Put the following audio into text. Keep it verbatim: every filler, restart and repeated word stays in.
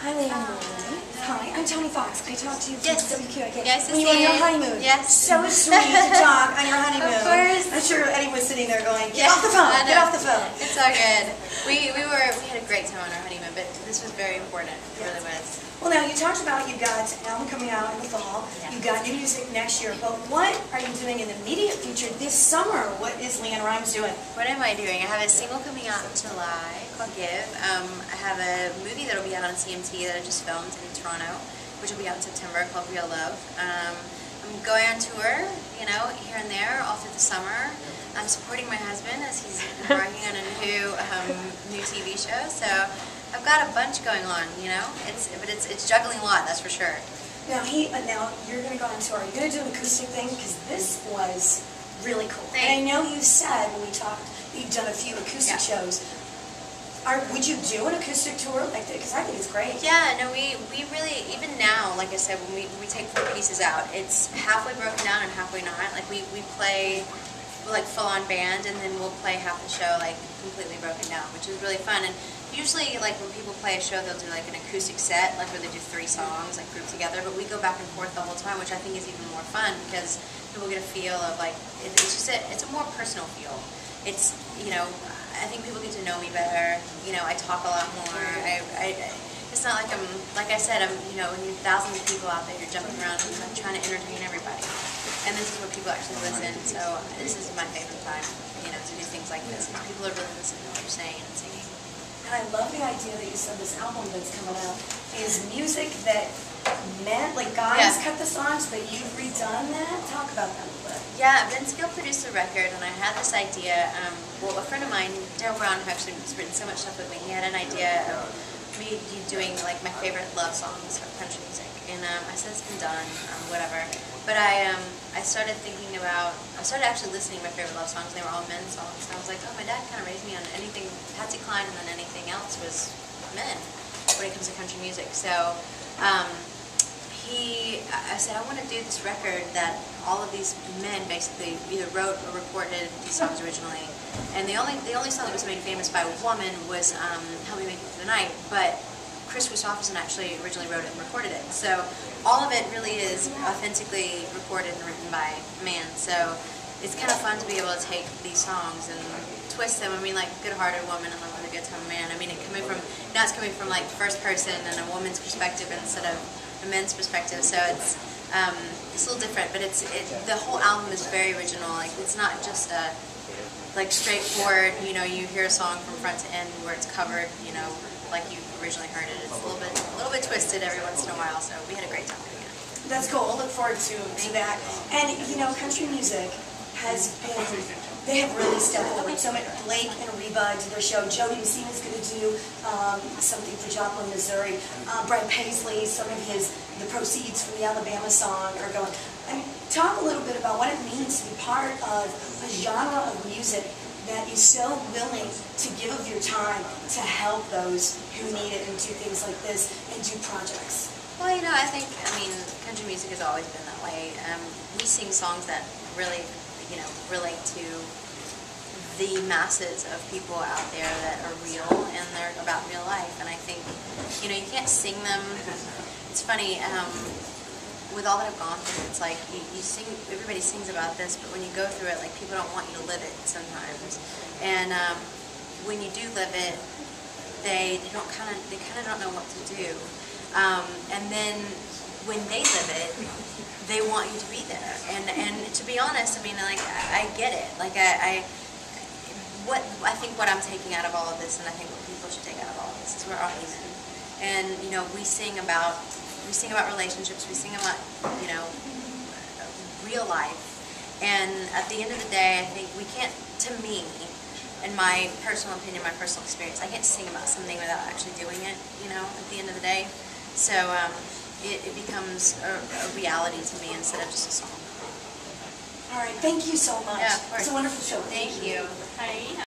Hi, LeAnn Rimes. Hi, I'm Toni Foxx. I talked to you from Yes. W Q I K. Yes, when you were on your honeymoon. Yes. So sweet to talk on your honeymoon. Of course. I'm sure Eddie was sitting there going, get Yeah, off the phone, I get know. off the phone. It's all good. We, we were we had a great time on our honeymoon, but this was very important. It Yes. really was. Well, now, you talked about you got an album coming out in the fall. Yeah. You got new music next year. But what are you doing in the immediate future this summer? What is LeAnn Rimes doing? What am I doing? I have a single coming out in July called Give. Um, I have a movie that will be out on C M T that I just filmed in Toronto, which will be out in September, called Real Love. Um, I'm going on tour, you know, here and there, all through the summer. I'm supporting my husband as he's working on a new um, new T V show. So I've got a bunch going on, you know. It's but it's it's juggling a lot, that's for sure. Now, he, uh, now you're going to go on tour. Are you going to do an acoustic thing? Because this was really cool. Thanks. And I know you said when we talked, you've done a few acoustic Yeah. shows. Are, would you do an acoustic tour like that? Because I think it's great. Yeah, no, we, we really, even now, like I said, when we, we take four pieces out, it's halfway broken down and halfway not. Like, we, we play, like, full-on band, and then we'll play half the show, like, completely broken down, which is really fun. And usually, like, when people play a show, they'll do, like, an acoustic set, like, where they do three songs, like, grouped together, but we go back and forth the whole time, which I think is even more fun, because people get a feel of, like, it, it's just a, it's a more personal feel. It's, you know, I think people get to know me better. You know, I talk a lot more. I, I, it's not like I'm, like I said, I'm, you know, thousands of people out there, you're jumping around, and I'm trying to entertain everybody. And this is where people actually listen, so this is my favorite time, you know, to do things like this. People are really listening to what you're saying and singing. And I love the idea that you said this album that's coming out is music that men, like guys Yeah. cut the songs, but you've redone that. Talk about that a little bit. Yeah, Vince Gill produced the record, and I had this idea. Um, well, a friend of mine, Daryl Brown, who actually has written so much stuff with me, he had an idea of me doing like my favorite love songs of country music, and um, I said it's been done, um, whatever. But I, um, I started thinking about, I started actually listening to my favorite love songs, and they were all men's songs. And I was like, oh, my dad kind of raised me on anything, Patsy Cline, and then anything else was men when it comes to country music. So. Um, He, I said, I want to do this record that all of these men basically either wrote or recorded these songs originally, and the only the only song that was made famous by a woman was um, "Help Me Make It Through the Night," but Chris Christopherson actually originally wrote it and recorded it. So all of it really is authentically recorded and written by a man. So it's kind of fun to be able to take these songs and twist them. I mean, like Good-Hearted Woman and Love with a Good Time Man. I mean, it coming from now it's coming from like first person and a woman's perspective instead of a men's perspective, so it's um, it's a little different, but it's it, the whole album is very original. Like, it's not just a like straightforward, you know, you hear a song from front to end where it's covered, you know, like you originally heard it. It's a little bit a little bit twisted every once in a while. So we had a great time doing it. That's cool. I'll look forward to, to that. And, you know, country music has been, they have really stepped forward. So Blake and Reba did their show. Jody Messina's going to do um, something for Joplin, Missouri. Uh, Brad Paisley, some of his, the proceeds from the Alabama song are going. I mean, talk a little bit about what it means to be part of a genre of music that is so willing to give of your time to help those who need it and do things like this and do projects. Well, you know, I think, I mean, country music has always been that way. Um, we sing songs that really, you know, relate to the masses of people out there that are real and they're about real life. And I think, you know, you can't sing them. It's funny, um, with all that I've gone through, it's like you, you sing, everybody sings about this, but when you go through it, like, people don't want you to live it sometimes. And um, when you do live it, they, they don't kind of, they kind of don't know what to do. Um, and then when they live it, they want you to be there. And and to be honest, I mean, like, I, I get it. Like, I, I, what I think what I'm taking out of all of this, and I think what people should take out of all of this, is we're all human. And you know, we sing about we sing about relationships. We sing about, you know, real life. And at the end of the day, I think we can't. To me, in my personal opinion, my personal experience, I can't sing about something without actually doing it. You know, at the end of the day. So um, it, it becomes a, a reality to me instead of just a song. All right, thank you so much. Yeah, of course. It's a wonderful show. Thank you. Hi.